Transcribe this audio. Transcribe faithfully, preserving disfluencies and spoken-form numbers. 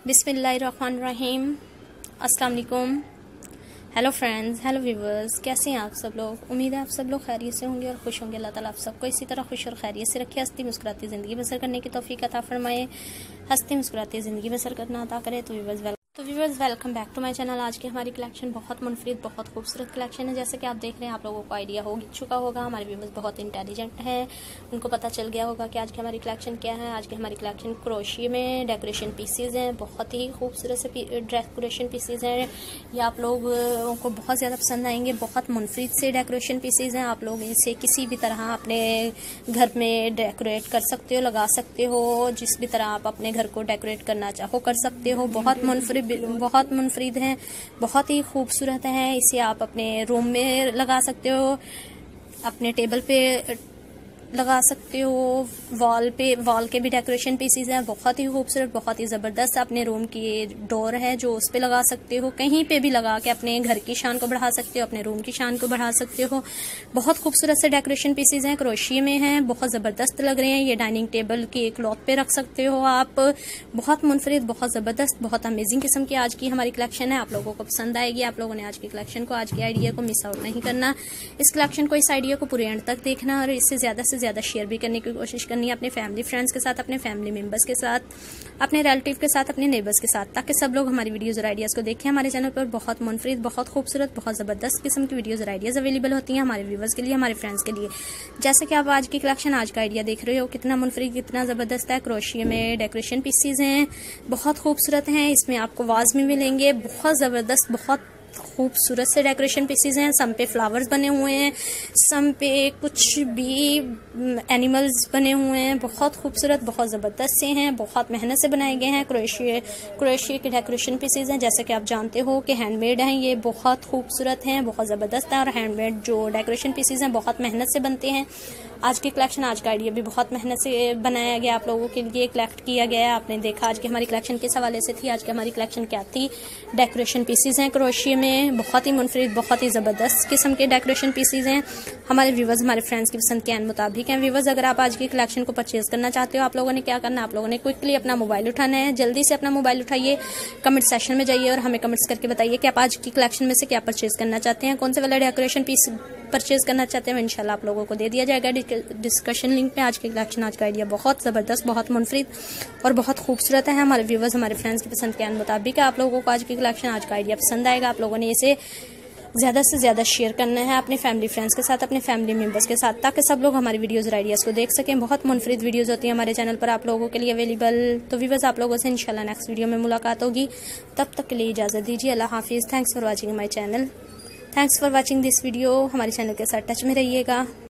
बिस्मिल्लाहिर्रहमानिर्रहीम। अस्सलाम वालेकुम। हेलो फ्रेंड्स, हेलो व्यूवर्स, कैसे हैं आप सब लोग। उम्मीद है आप सब लोग खैरियत से होंगे और खुश होंगे। अल्लाह ताला आप सबको इसी तरह खुश और खैरियत से रखे, हंसती मुस्कुराती ज़िंदगी बसर करने की तौफीक अता फरमाए, हंसती मुस्कुराती ज़िंदगी बसर करना अता करे। तो व्यूवर्स वेल तो viewers welcome back to my channel. आज की हमारी कलेक्शन बहुत मुनफरिद, बहुत खूबसूरत कलेक्शन है। जैसे कि आप देख रहे हैं, आप लोगों को आइडिया हो चुका होगा। हमारे व्यूवर्स बहुत इंटेलिजेंट हैं, उनको पता चल गया होगा कि आज की हमारी कलेक्शन क्या है। आज की हमारी कलेक्शन क्रोशिया में डेकोरेशन पीसीज हैं, बहुत ही खूबसूरत से डेकोरेशन पीसीज हैं। ये आप लोगों को बहुत ज़्यादा पसंद आएंगे। बहुत मुनफरिद से डेकोरेशन पीसीज हैं। आप लोग इसे किसी भी तरह अपने घर में डेकोरेट कर सकते हो, लगा सकते हो। जिस भी तरह आप अपने घर को डेकोरेट करना चाहो कर सकते हो। बहुत मुनफरिद बहुत मुनफरिद हैं, बहुत ही खूबसूरत है। इसे आप अपने रूम में लगा सकते हो, अपने टेबल पे लगा सकते हो, वॉल पे वॉल के भी डेकोरेशन पीसीज हैं। बहुत ही खूबसूरत, बहुत ही ज़बरदस्त। अपने रूम की डोर है जो उस पे लगा सकते हो, कहीं पे भी लगा के अपने घर की शान को बढ़ा सकते हो, अपने रूम की शान को बढ़ा सकते हो। बहुत खूबसूरत से डेकोरेशन पीसीज हैं, क्रोशिया में हैं, बहुत ज़बरदस्त लग रहे हैं। ये डाइनिंग टेबल की क्लॉथ पे रख सकते हो आप। बहुत मुनफरिद, बहुत ज़बरदस्त, बहुत अमेजिंग किस्म की आज की हमारी कलेक्शन है। आप लोगों को पसंद आएगी। आप लोगों ने आज की कलेक्शन को, आज के आइडिया को मिस आउट नहीं करना। इस कलेक्शन को, इस आइडिया को पूरे एंड तक देखना और इससे ज़्यादा से ज़्यादा शेयर भी करने की कोशिश करनी है अपने फैमिली फ्रेंड्स के साथ, अपने फैमिली मेंबर्स के साथ, अपने रिलेटिव के साथ, अपने नेबर्स के साथ, ताकि सब लोग हमारी वीडियोज़ और आइडियाज़ को देखें। हमारे चैनल पर बहुत मुनफरिद, बहुत खूबसूरत, बहुत ज़बरदस्त किस्म की वीडियोज़ और आइडियाज़ अवेलेबल होती हैं हमारे व्यूवर्स के लिए, हमारे फ्रेंड्स के लिए। जैसे कि आप आज की कलेक्शन, आज का आइडिया देख रहे हो, कितना मुनफरिद, कितना ज़बरदस्त है। क्रोशिया में डेकोरेशन पीसीज हैं, बहुत खूबसूरत हैं। इसमें आपको वाज भी मिलेंगे, बहुत ज़बरदस्त, बहुत खूबसूरत से डेकोरेशन पीसीज हैं। सम पे फ्लावर्स बने हुए हैं, सम पे कुछ भी एनिमल्स बने हुए हैं। बहुत खूबसूरत, बहुत ज़बरदस्त से हैं, बहुत मेहनत से बनाए गए हैं। क्रोशिया क्रोशिया के डेकोरेशन पीसीज हैं। जैसे कि आप जानते हो कि हैंडमेड हैं, ये बहुत खूबसूरत हैं, बहुत ज़बरदस्त हैं। और हैंडमेड जो डेकोरेशन पीसीज हैं बहुत मेहनत से बनते हैं। आज की कलेक्शन, आज का आइडिया भी बहुत मेहनत से बनाया गया, आप लोगों के लिए कलेक्ट किया गया है। आपने देखा आज की हमारी कलेक्शन किस हवाले से थी। आज की हमारी कलेक्शन क्या थी, डेकोरेशन पीसीज हैं क्रोशिया में, बहुत ही मुनफरिद, बहुत ही ज़बरदस्त किस्म के डेकोरेशन पीसीज हैं। हमारे व्यूवर्स, हमारे फ्रेंड्स की पसंद के अन मुताबिक हैं। व्यूवर्स, अगर आप आज की कलेक्शन को परचेज करना चाहते हो, आप लोगों ने क्या करना है, आप लोगों ने क्विकली अपना मोबाइल उठाना है। जल्दी से अपना मोबाइल उठाइए, कमेंट सेक्शन में जाइए और हमें कमेंट्स करके बताइए कि आप आज की कलेक्शन में से क्या परचेज करना चाहते हैं, कौन से वाला डेकोरेशन पीस परचेज करना चाहते हैं। इंशाल्लाह आप लोगों को दे दिया जाएगा डिस्कशन लिंक पे। आज की कलेक्शन, आज का आइडिया बहुत ज़बरदस्त, बहुत मुनफरिद और बहुत खूबसूरत है। हमारे व्यूवर्स, हमारे फ्रेंड्स की पसंद के मुताबिक आप लोगों को आज की कलेक्शन, आज का आइडिया पसंद आएगा। आप लोगों ने इसे ज़्यादा से ज़्यादा शेयर करना है अपने फैमिली फ्रेंड्स के साथ, अपने फैमिली मेंबर्स के साथ, ताकि सब लोग हमारी वीडियोज़ और आइडियाज़ को देख सकें। बहुत मुनफरिद वीडियोज़ होती हैं हमारे चैनल पर आप लोगों के लिए अवेलेबल। तो व्यूवर्स, आप लोगों से इंशाल्लाह नेक्स्ट वीडियो में मुलाकात होगी। तब तक के लिए इजाज़त दीजिए। अल्लाह हाफिज़। Thanks for watching my channel, thanks for watching this video. हमारे चैनल के साथ टच में रहिएगा।